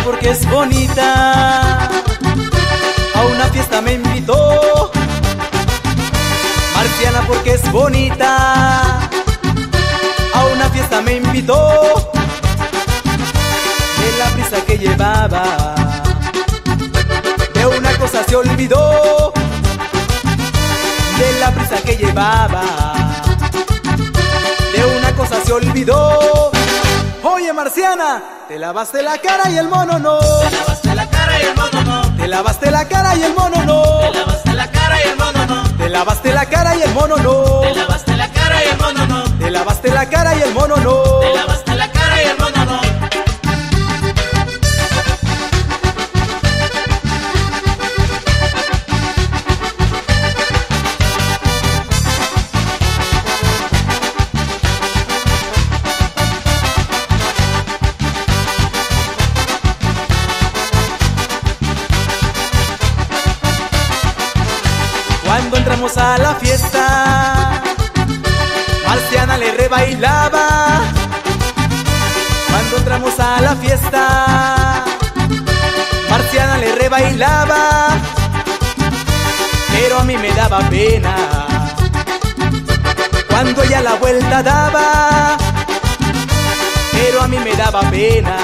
porque es bonita, a una fiesta me invitó. Marciana porque es bonita, a una fiesta me invitó. De la prisa que llevaba, de una cosa se olvidó. De la prisa que llevaba, de una cosa se olvidó. Oye Marciana, te lavaste la cara y el mono no. Te lavaste la cara y el mono no. Te lavaste la cara y el mono no. Te lavaste la cara y el mono no. Te lavaste la cara y el mono no. Te lavaste la cara y el mono no. Te lavaste la cara y el mono no. Te lavaste la cara y el mono no. Cuando entramos a la fiesta, Marciana le rebailaba. Cuando entramos a la fiesta, Marciana le rebailaba. Pero a mí me daba pena cuando ella la vuelta daba. Pero a mí me daba pena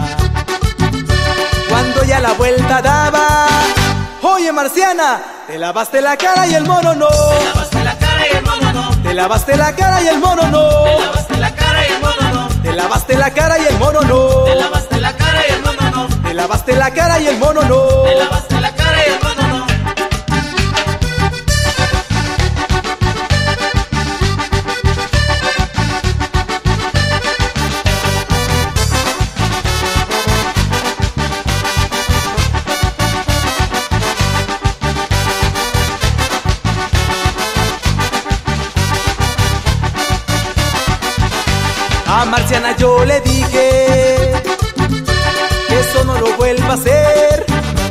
cuando ella la vuelta daba. Oye Marciana, te lavaste la cara y el mono no. Te lavaste la cara y el mono no. Te lavaste la cara y el mono no. Te lavaste la cara y el mono no. Te lavaste la cara y el mono no. Te lavaste la cara y el mono no. Te lavaste la cara y el mono no. Te lavaste la cara y el mono no. A Marciana yo le dije que eso no lo vuelva a hacer.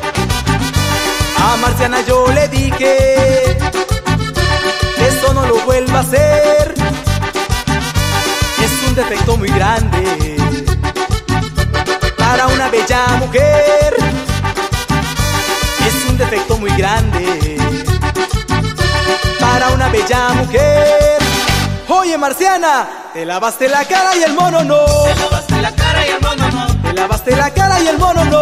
A Marciana yo le dije que eso no lo vuelva a hacer. Es un defecto muy grande para una bella mujer. Es un defecto muy grande para una bella mujer. Oye Marciana, te lavaste la cara y el mono no. Te lavaste la cara y el mono no. Te lavaste la cara y el mono no.